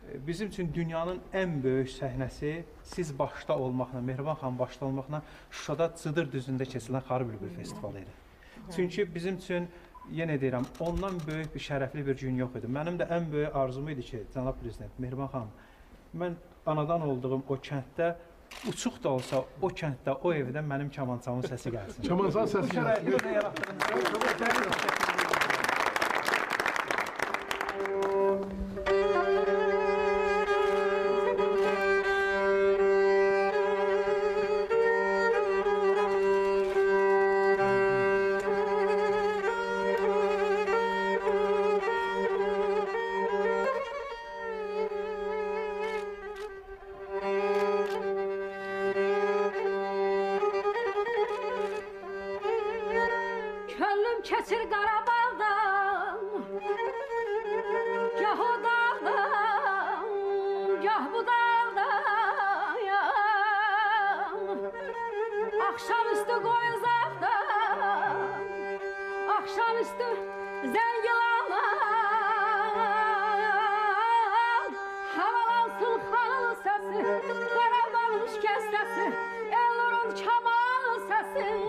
Bizim üçün dünyanın ən böyük səhnəsi siz başda olmaqla, Mehriban xanım başda olmaqla Şuşada Cıdır düzündə keçirilən Xarı Bülbül festivalı idi. Çünki bizim üçün, yenə deyirəm, ondan böyük bir şərəfli bir gün yox idi. Mənim də ən böyük arzum idi ki, cənab prezident, Mehriban xanım, mən anadan olduğum o kənddə, uçuq da olsa o kənddə, o evdə mənim kamançamın səsi gəlsin. Kamançanın səsi gəlsin. Bu şərəiti yaratdığınızda Keçir Qarabağdan, gah o dağdan, gah bu dağdan, akşamüstü Qoyuzaqdan, akşamüstü Zəngilandan, havalansın xanın səsi, Qarabağın şikəstəsi, Elnurun kamal səsi.